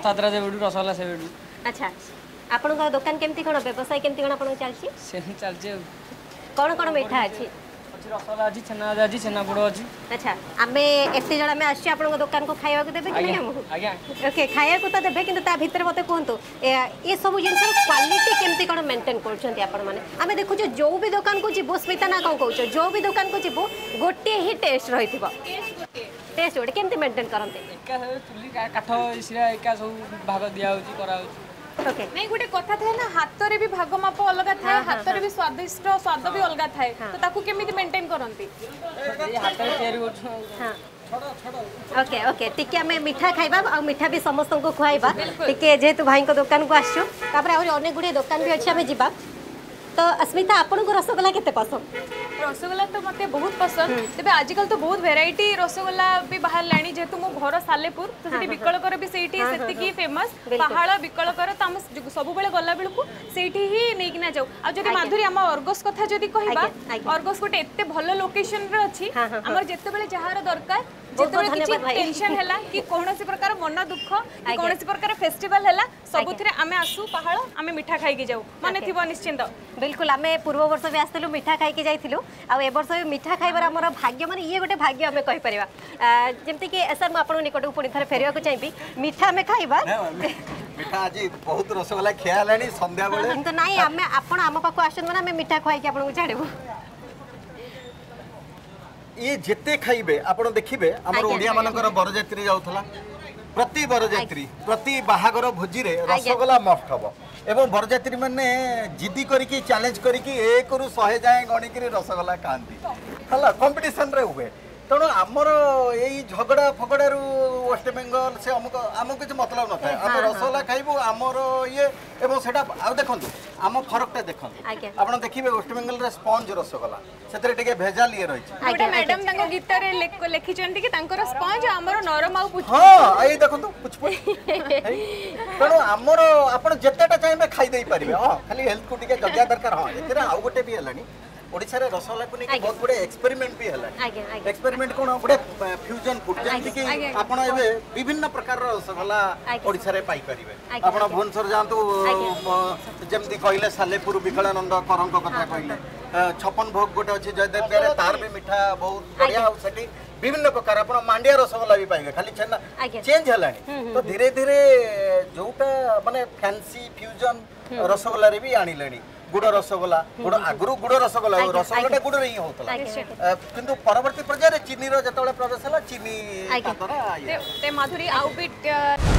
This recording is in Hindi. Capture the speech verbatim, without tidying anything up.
सातरा से बेडू रसगोल्ला से बेडू। अच्छा आपन का दुकान केमती कोन व्यवसाय केमती कोन आपन चलची से चलचे कोन कोन मिठा अछि अछि रसगोल्ला अछि छेना अछि छेना पोड़ अछि। अच्छा आमे एते जणा में आछि आपन दुकान को खाइबा को देबे कि नहीं हम आज्ञा ओके खाइबा को त देबे किंतु ता भीतर मते कोहंतु ए सब जिंस क्वालिटी केमती कोन मेंटेन करछंती आपन माने आमे देखु जो जो भी दुकान को जिबो स्मिता ना कोन कहउछो जो भी दुकान को जिबो गोटे ही टेस्ट रहिथिबो टेस्ट गोटे केमती मेंटेन करंते एका चुली काठ इसिरा एका सब भाग दिया होची करा होची। ओके नहीं गोटे कथा थाए ना हाथ रे भी भाग माप अलग थाए हाथ रे भी स्वादिष्ट स्वाद भी अलग थाए तो ताकू केमिति मेंटेन करंती ए हाथ रे तयारी करछु। हां ओके ओके टिके हमें मिठा खाइबा और मिठा भी समस्त को खुआइबा टिके जेहेतु भाई को दुकान को आछो तापर और अनेक गुडी दुकान भी अछि हमें जिबा तो अस्मिता आपन को रसगोल्ला केते पसंद रसगोल्ला तो मते बहुत पसंद तेबे आजकल तो बहुत वेराइटी रसगोल्ला भी बाहर लाणी जेतु मो घर सालेपुर तो सेठी बिकलकर भी सेठी सेति की फेमस पहाड़ बिकलकर तो हम सब बेले गला बेलकु सेठी ही नै किना जाऊ आ जदी माधुरी हम अर्गस कथा जदी कहबा अर्गस गोटे एते भलो लोकेशन रे अछि हमर जेते बेले जहार दरकार जेते बेले किछि टेंशन हैला कि कोनोसी प्रकार मन दुख कि कोनोसी प्रकार फेस्टिवल हैला सबुथिरे आमे आसु पहाड़ आमे मिठा खाई के जाऊ माने थिबो निश्चिंत बिल्कुल आमे पूर्व वर्ष भी आस्तिलु मिठा खाई के जाइथिलु आ ए वर्ष भी मिठा खाइबार हमर भाग्य माने ये गोटे भाग्य हमें कहि परिबा जेमति कि सर म आपन निकट पुनी थरे फेरिया को चाहिबी मिठा में खाइबा मिठा आज बहुत रसगोल्ला खिया लानी संध्या बेले तो नाही आमे आपन आम पाखो आछन माने हमें मिठा खाई के आपन को छाड़बो ये जेते खाइबे आपण देखिबे हमर ओडिया मानकर बरजात्री जाउथला प्रति बरजात्री प्रति बाहागर भोजी रे रसगोल्ला मस्ट हबो एवं बरजात्री माने जिद्दी करिकी चैलेंज करिकी एक रु सौ जाए गणिकी रसगोल्ला खांती हला कंपटीशन रे हुए तेणु आमर यही झगड़ा फगड़ा रू वेस्ट बेंगल से आमको आमको किसी मतलब न था आम रसगोल्ला खाइबू आमर ये एवं सेटा आ देखंतु आम फरकटा देखंतु आपण देखिबे वेस्ट बेंगल रे स्पंज रसगोल्ला सेतरे टिके भेजाल ये रही गोटे मैडम तांको गीत रे लिखिचंती कि तांकर स्पंज हमर नरम आ पुछ हां एई देखंतु पुछ पुछ तेणु आमर आपण जेतेटा चाइबे खाइ देई परिबे हां खाली हेल्थ को टिके जग्या दरकार हां एतरे आउ गोटे भी हलानी ओडिसा रे रसगोल्ला को नहीं बहुत बड़े एक्सपेरिमेंट भी हला एक्सपेरिमेंट कोन बड़े फ्यूजन फूड जेंति कि आपण एबे विभिन्न प्रकार रसगोल्ला ओडिसा रे पाई परिबे आपण भुवनेश्वर जानतु जेमति कहिले सालेपुर विकलानंद करंक कथा कहिले छप्पन भोग गोटे अछि जयदेव रे तार भी मिठा बहुत बढ़िया हो सटी विभिन्न प्रकार आपण मांडिया रसगोल्ला भी पाइबे खाली छेना चेंज हलानी तो धीरे धीरे जोटा माने फैंसी फ्यूजन रसगोल्ला रे भी आनी लेनी गुड़ रसगोल्ला गुड़ आगु गुड़ रसगोल्ला रसगोल्ला गुड़ रे ही होतला किंतु परवर्ती पर्याय रे चीनी रो जतबे प्रवेश हला चीनी ते माधुरी आउ भी